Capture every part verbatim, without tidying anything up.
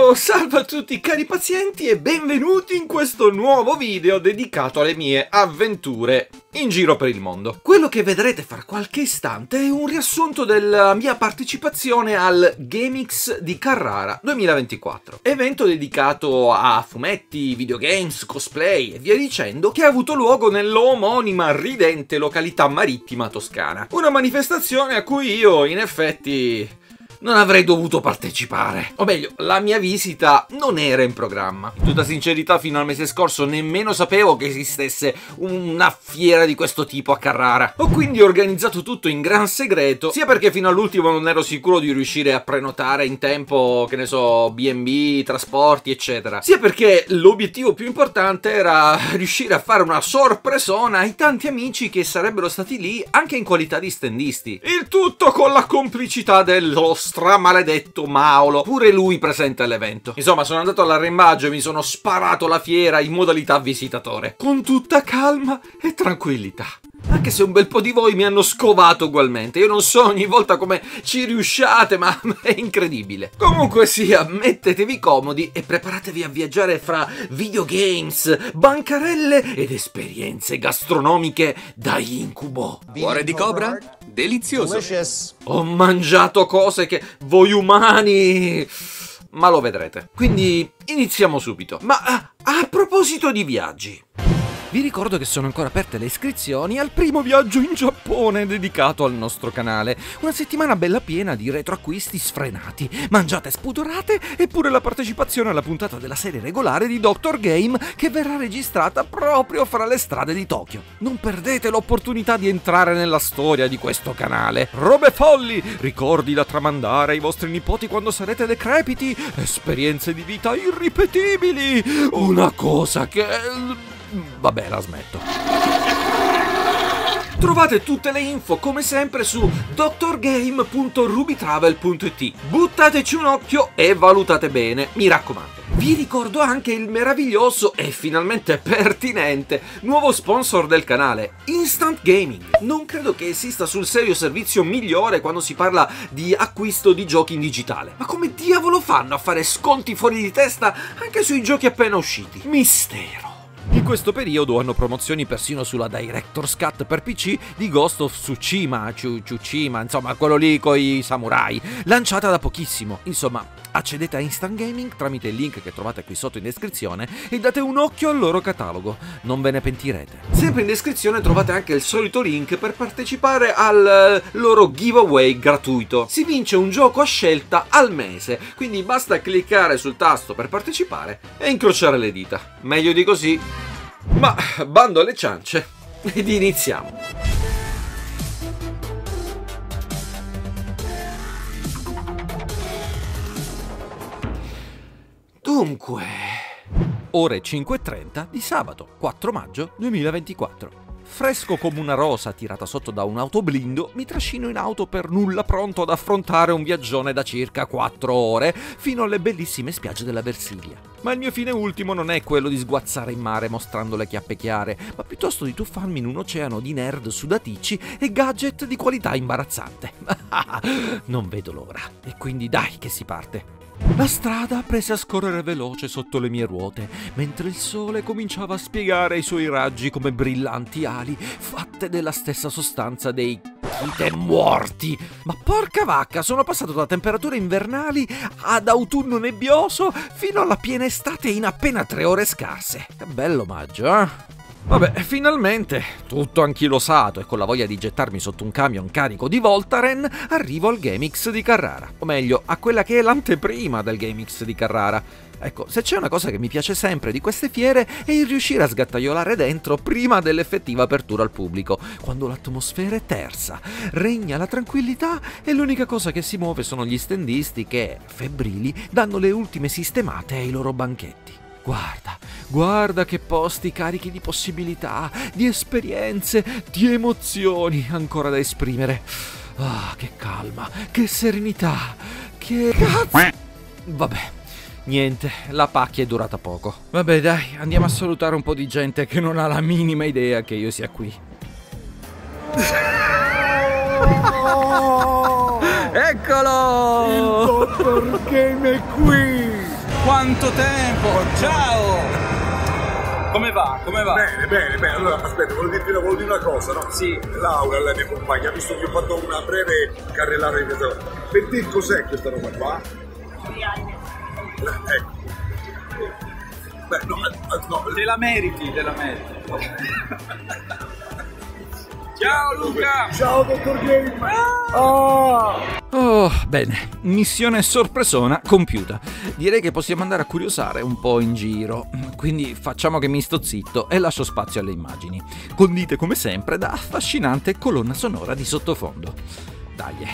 Oh, salve a tutti cari pazienti e benvenuti in questo nuovo video dedicato alle mie avventure in giro per il mondo. Quello che vedrete fra qualche istante è un riassunto della mia partecipazione al GameX di Carrara duemilaventiquattro, evento dedicato a fumetti, videogames, cosplay e via dicendo, che ha avuto luogo nell'omonima ridente località marittima toscana. Una manifestazione a cui io in effetti non avrei dovuto partecipare. O meglio, la mia visita non era in programma. In tutta sincerità, fino al mese scorso nemmeno sapevo che esistesse una fiera di questo tipo a Carrara. Ho quindi organizzato tutto in gran segreto, sia perché fino all'ultimo non ero sicuro di riuscire a prenotare in tempo, che ne so, B and B, trasporti, eccetera, sia perché l'obiettivo più importante era riuscire a fare una sorpresona ai tanti amici che sarebbero stati lì anche in qualità di standisti. Il tutto con la complicità dello stramaledetto Maolo, pure lui presente all'evento. Insomma, sono andato all'arrembaggio e mi sono sparato la fiera in modalità visitatore, con tutta calma e tranquillità. Anche se un bel po' di voi mi hanno scovato ugualmente. Io non so ogni volta come ci riusciate, ma è incredibile. Comunque sia, mettetevi comodi e preparatevi a viaggiare fra videogames, bancarelle ed esperienze gastronomiche da incubo. Cuore di cobra? Delizioso. Ho mangiato cose che voi umani... ma lo vedrete. Quindi iniziamo subito. Ma a, a proposito di viaggi, vi ricordo che sono ancora aperte le iscrizioni al primo viaggio in Giappone dedicato al nostro canale. Una settimana bella piena di retroacquisti sfrenati, mangiate spudorate e pure la partecipazione alla puntata della serie regolare di Doctor Game che verrà registrata proprio fra le strade di Tokyo. Non perdete l'opportunità di entrare nella storia di questo canale. Robe folli, ricordi da tramandare ai vostri nipoti quando sarete decrepiti, esperienze di vita irripetibili, una cosa che... vabbè, la smetto. Trovate tutte le info come sempre su doctorgame punto rubytravel punto it. Buttateci un occhio e valutate bene, mi raccomando. Vi ricordo anche il meraviglioso e finalmente pertinente nuovo sponsor del canale, Instant Gaming. Non credo che esista sul serio servizio migliore quando si parla di acquisto di giochi in digitale. Ma come diavolo fanno a fare sconti fuori di testa anche sui giochi appena usciti? Mistero. In questo periodo hanno promozioni persino sulla Director's Cut per P C di Ghost of Tsushima, Tsushima, insomma quello lì coi samurai, lanciata da pochissimo. Insomma, accedete a Instant Gaming tramite il link che trovate qui sotto in descrizione e date un occhio al loro catalogo, non ve ne pentirete. Sempre in descrizione trovate anche il solito link per partecipare al loro giveaway gratuito. Si vince un gioco a scelta al mese, quindi basta cliccare sul tasto per partecipare e incrociare le dita. Meglio di così. Ma bando alle ciance ed iniziamo. Dunque, ore cinque e trenta di sabato quattro maggio duemilaventiquattro. Fresco come una rosa tirata sotto da un autoblindo, mi trascino in auto per nulla pronto ad affrontare un viaggione da circa quattro ore fino alle bellissime spiagge della Versilia. Ma il mio fine ultimo non è quello di sguazzare in mare mostrando le chiappe chiare, ma piuttosto di tuffarmi in un oceano di nerd sudaticci e gadget di qualità imbarazzante. Non vedo l'ora. E quindi dai che si parte. La strada prese a scorrere veloce sotto le mie ruote, mentre il sole cominciava a spiegare i suoi raggi come brillanti ali fatte della stessa sostanza dei chite morti. Ma porca vacca, sono passato da temperature invernali ad autunno nebbioso fino alla piena estate in appena tre ore scarse. Che bello maggio, eh? Vabbè, finalmente, tutto anchilosato e con la voglia di gettarmi sotto un camion carico di Voltaren, arrivo al GameX di Carrara. O meglio, a quella che è l'anteprima del GameX di Carrara. Ecco, se c'è una cosa che mi piace sempre di queste fiere è il riuscire a sgattaiolare dentro prima dell'effettiva apertura al pubblico, quando l'atmosfera è tersa, regna la tranquillità e l'unica cosa che si muove sono gli standisti che, febbrili, danno le ultime sistemate ai loro banchetti. Guarda, guarda che posti carichi di possibilità, di esperienze, di emozioni ancora da esprimere. Ah, che calma, che serenità, che... cazzo! Vabbè, niente, la pacchia è durata poco. Vabbè dai, andiamo a salutare un po' di gente che non ha la minima idea che io sia qui. Oh! Eccolo! Il Doctor Game è qui! quanto tempo! Ciao! Come va? Come va? Bene, bene, bene. Allora, aspetta, volevo dirti volevo dire una cosa, no? Sì. Laura, la mia compagna, ha visto che ho fatto una breve carrellata di questa cosa. Per te cos'è questa roba qua? Eh, ecco. Beh, no, no. Te la meriti, te la meriti. Ciao Luca! Ciao dottor Game! Oh! Oh, bene, missione sorpresona compiuta. Direi che possiamo andare a curiosare un po' in giro. Quindi facciamo che mi sto zitto e lascio spazio alle immagini, condite come sempre da affascinante colonna sonora di sottofondo. Dai.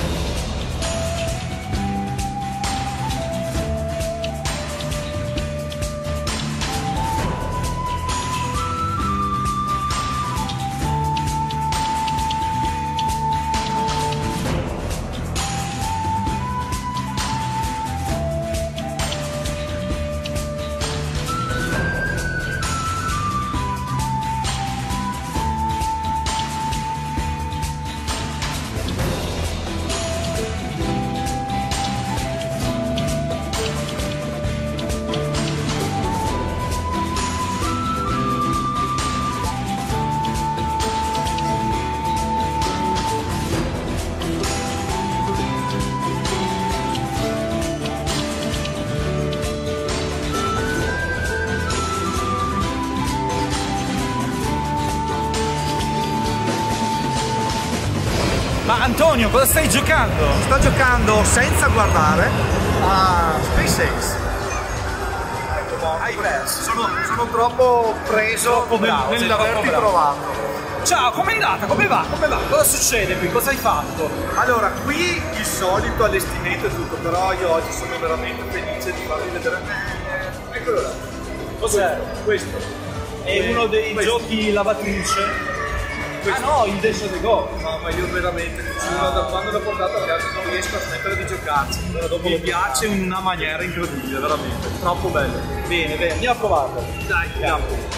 Ma Antonio, cosa stai giocando? Sto giocando senza guardare a SpaceX. Hai preso? Sono, sono troppo preso Troppo bravo, sei nell'averti troppo bravo. provato. Ciao, com'è andata? Come va? Come va? Cosa succede qui? Cosa hai fatto? Allora, qui il solito allestimento e tutto, però io oggi sono veramente felice di farvi vedere. Eh, eccolo là. Cos'è? Questo. È uno dei Questo. giochi lavatrice. Ah no, il Dash the Go. No, ma io veramente, giuro, da quando l'ho portato a casa non riesco a smettere di giocarci. Mi piace in una maniera incredibile, veramente. Troppo bello. Bene, bene, andiamo a provarlo. Dai, andiamo.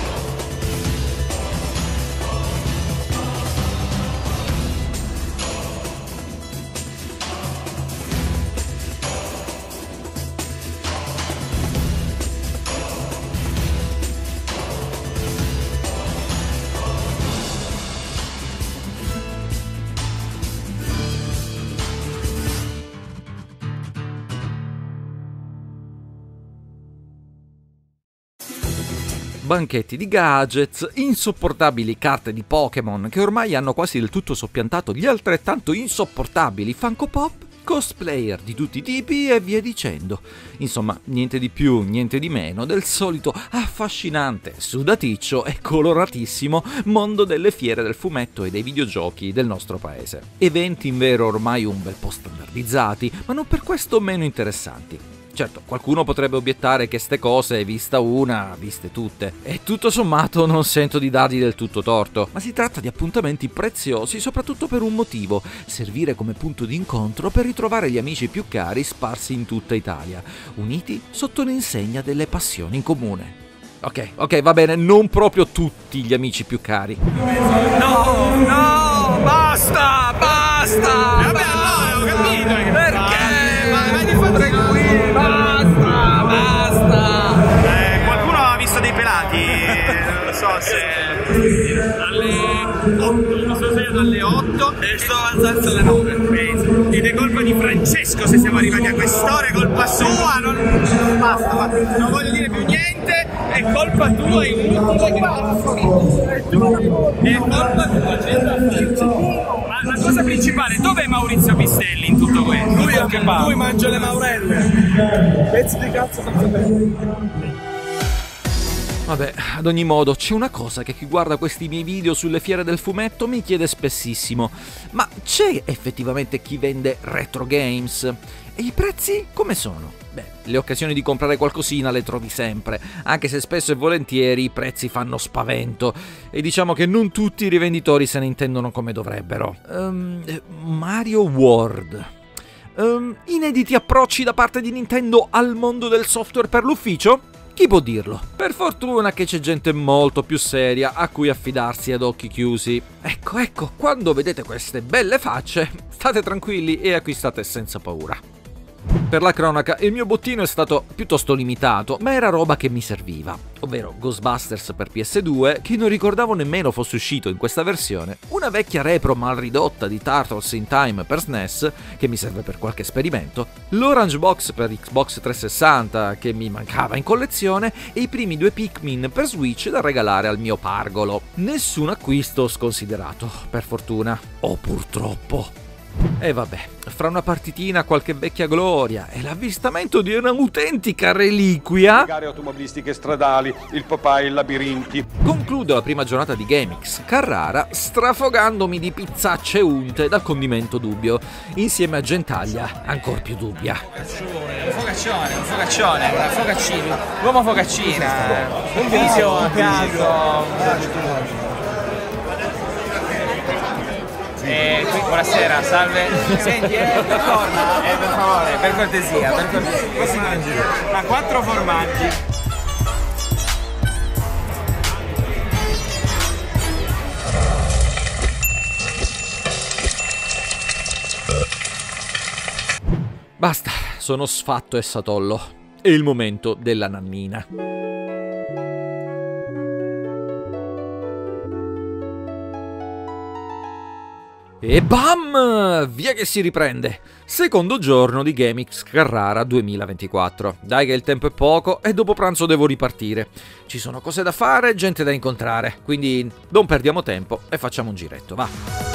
Banchetti di gadgets, insopportabili carte di Pokémon che ormai hanno quasi del tutto soppiantato gli altrettanto insopportabili Funko Pop, cosplayer di tutti i tipi e via dicendo. Insomma, niente di più, niente di meno del solito affascinante, sudaticcio e coloratissimo mondo delle fiere del fumetto e dei videogiochi del nostro paese. Eventi invero ormai un bel po' standardizzati, ma non per questo meno interessanti. Certo, qualcuno potrebbe obiettare che ste cose, vista una, viste tutte. E tutto sommato non sento di dargli del tutto torto, ma si tratta di appuntamenti preziosi soprattutto per un motivo: servire come punto di incontro per ritrovare gli amici più cari sparsi in tutta Italia, uniti sotto l'insegna delle passioni in comune. Ok, ok, va bene, non proprio tutti gli amici più cari. No, no, basta, basta! Vabbè, no, ho capito che Perché? Ma vai di fare qui, Basta, basta! Eh, qualcuno ha visto dei pelati? Non so se alle otto, mi sono svegliato alle otto e sto alzando alle nove. Ed è colpa di Francesco se siamo arrivati a quest'ora, è colpa sua, non basta, basta. Non voglio dire più niente, è colpa tua, è inutile che è colpa tua, c'è. Ma la cosa principale, dov'è Maurizio Pistelli in tutto questo? Lui, che Lui mangia le maurelle. Pezzi di cazzo senza pelle. Vabbè, ad ogni modo, c'è una cosa che chi guarda questi miei video sulle fiere del fumetto mi chiede spessissimo: ma c'è effettivamente chi vende retro games? E i prezzi come sono? Beh, le occasioni di comprare qualcosina le trovi sempre, anche se spesso e volentieri i prezzi fanno spavento, e diciamo che non tutti i rivenditori se ne intendono come dovrebbero. Um, Mario World. Um, inediti approcci da parte di Nintendo al mondo del software per l'ufficio? Chi può dirlo? Per fortuna che c'è gente molto più seria a cui affidarsi ad occhi chiusi. Ecco, ecco, quando vedete queste belle facce, state tranquilli e acquistate senza paura. Per la cronaca, il mio bottino è stato piuttosto limitato, ma era roba che mi serviva, ovvero Ghostbusters per P S due, che non ricordavo nemmeno fosse uscito in questa versione, una vecchia repro mal ridotta di Turtles in Time per S N E S, che mi serve per qualche esperimento, l'Orange Box per Xbox trecentosessanta, che mi mancava in collezione, e i primi due Pikmin per Switch da regalare al mio pargolo. Nessun acquisto sconsiderato, per fortuna, o purtroppo. E vabbè, fra una partitina, qualche vecchia gloria e l'avvistamento di un'autentica reliquia, gare automobilistiche stradali, il Popeye, i labirinti. concludo la prima giornata di GameX Carrara strafogandomi di pizzacce unte dal condimento dubbio, insieme a gentaglia ancor più dubbia. Un focaccione, un focaccione, un focaccino, l'uomo focaccina, un viso a caso. Eh, qui, buonasera, salve. Senti, eh, per forma, eh, per favore, per cortesia, per cortesia. Formaggi. Ma quattro formaggi. Basta, sono sfatto e satollo. È il momento della nannina. E bam! Via che si riprende! Secondo giorno di GameX Carrara duemilaventiquattro. Dai che il tempo è poco e dopo pranzo devo ripartire. Ci sono cose da fare e gente da incontrare, quindi non perdiamo tempo e facciamo un giretto, va!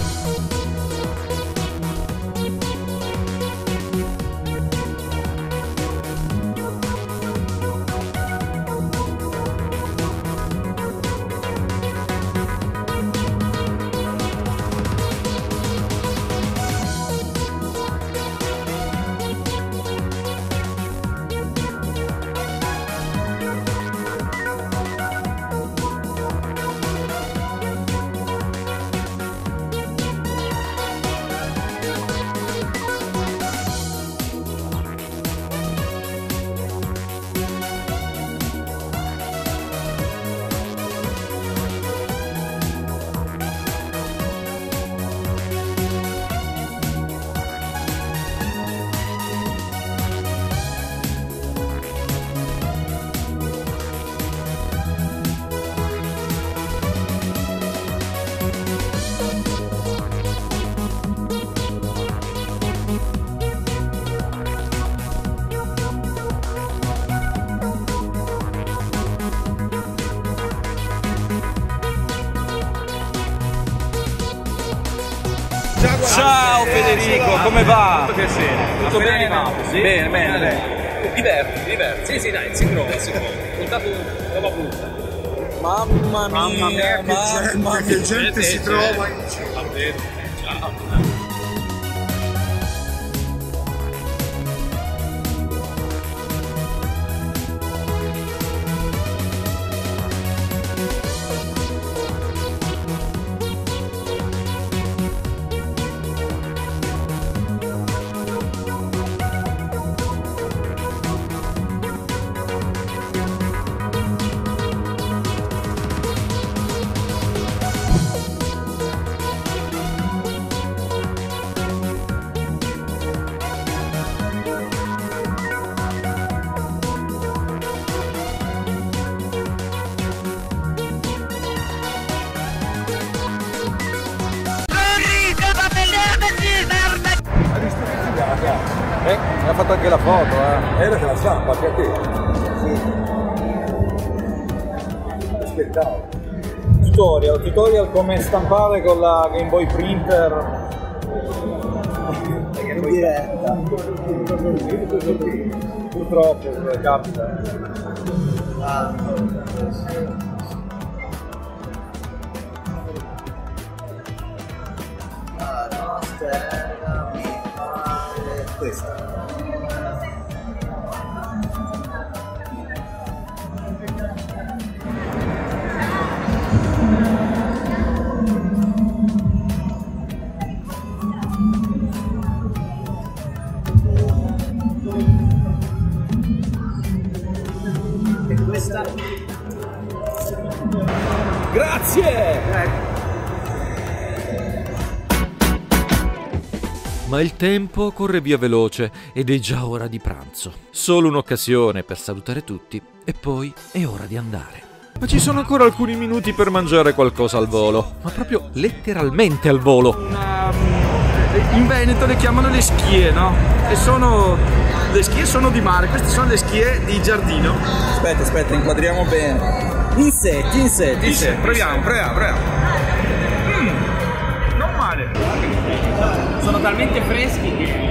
Ciao Federico, come va? Tutto piacere. Tutto bene? Sì? Bene, bene, bene. Diverti, diverti. Sì, sì, dai, si trova, si trova. Puntato dopo punta. Mamma mia, mamma mia, che gente, mamma che gente, gente si trova in ciao. Ciao. Eh, mi ha fatto anche la foto, eh. Era che la stampa, anche a te. Sì. Aspettavo. Tutorial, tutorial come stampare con la Game Boy Printer. In diretta. Purtroppo capita. Ah. Ah, no, stella, mi pare questa. E questa? Grazie! Ma il tempo corre via veloce ed è già ora di pranzo. Solo un'occasione per salutare tutti e poi è ora di andare. Ma ci sono ancora alcuni minuti per mangiare qualcosa al volo, ma proprio letteralmente al volo. Una, in Veneto le chiamano le schie, no? E sono... le schie sono di mare, queste sono le schie di giardino. Aspetta, aspetta, inquadriamo bene. Insetti, insetti. Insetti, proviamo, proviamo, proviamo. Mm, non male. Sono talmente freschi che...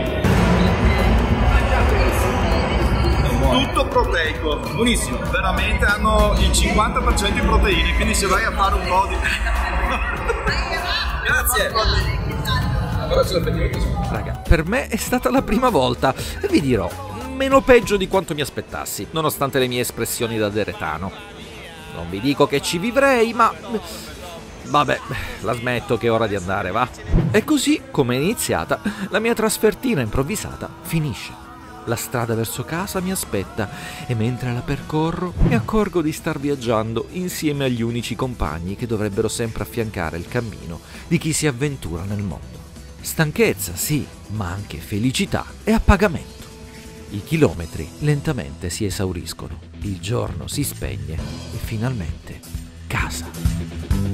Tutto proteico, buonissimo, veramente hanno il cinquanta per cento di proteine, quindi se vai a fare un po' di... Grazie. Raga, per me è stata la prima volta e vi dirò, meno peggio di quanto mi aspettassi, nonostante le mie espressioni da deretano. Non vi dico che ci vivrei, ma... vabbè, la smetto che è ora di andare, va? E così, come è iniziata, la mia trasfertina improvvisata finisce. La strada verso casa mi aspetta e mentre la percorro mi accorgo di star viaggiando insieme agli unici compagni che dovrebbero sempre affiancare il cammino di chi si avventura nel mondo. Stanchezza, sì, ma anche felicità e appagamento. I chilometri lentamente si esauriscono, il giorno si spegne e finalmente casa.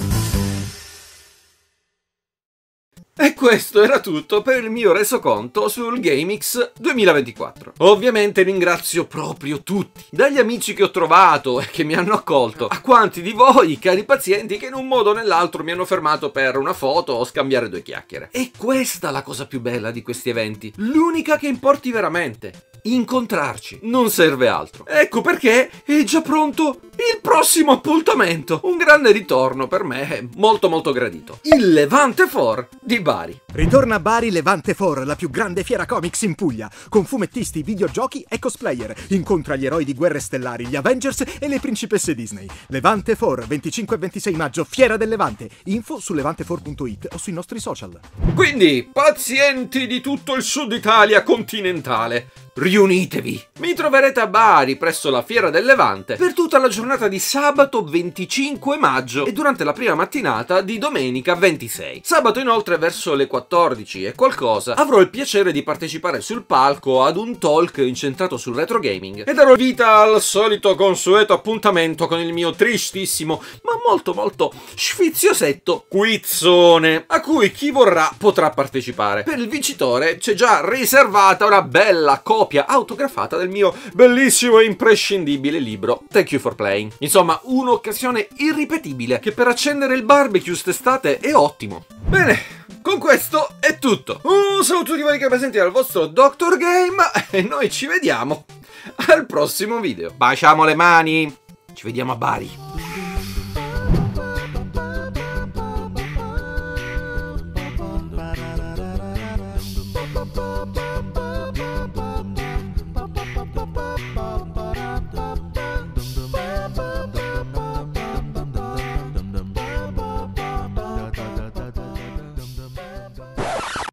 E questo era tutto per il mio resoconto sul GameX duemilaventiquattro. Ovviamente ringrazio proprio tutti, dagli amici che ho trovato e che mi hanno accolto, a quanti di voi, cari pazienti, che in un modo o nell'altro mi hanno fermato per una foto o scambiare due chiacchiere. E questa è la cosa più bella di questi eventi, l'unica che importi veramente. Incontrarci, non serve altro. Ecco perché è già pronto il prossimo appuntamento. Un grande ritorno per me, molto molto gradito. Il Levante quattro di Bari. Ritorna a Bari Levante quattro, la più grande fiera comics in Puglia, con fumettisti, videogiochi e cosplayer. Incontra gli eroi di Guerre Stellari, gli Avengers e le principesse Disney. Levante quattro, venticinque e ventisei maggio, Fiera del Levante. Info su levante quattro punto it o sui nostri social. Quindi, pazienti di tutto il sud Italia continentale, riunitevi! Mi troverete a Bari presso la Fiera del Levante per tutta la giornata di sabato venticinque maggio e durante la prima mattinata di domenica ventisei. Sabato inoltre verso le quattordici e qualcosa avrò il piacere di partecipare sul palco ad un talk incentrato sul retro gaming e darò vita al solito consueto appuntamento con il mio tristissimo ma molto molto sfiziosetto quizzone a cui chi vorrà potrà partecipare. Per il vincitore c'è già riservata una bella copia autografata del mio bellissimo e imprescindibile libro Thank You for Playing. Insomma, un'occasione irripetibile che per accendere il barbecue st'estate è ottimo. Bene, con questo è tutto. Un saluto a tutti voi che presenti al vostro Doctor Game e noi ci vediamo al prossimo video. Baciamo le mani, ci vediamo a Bari.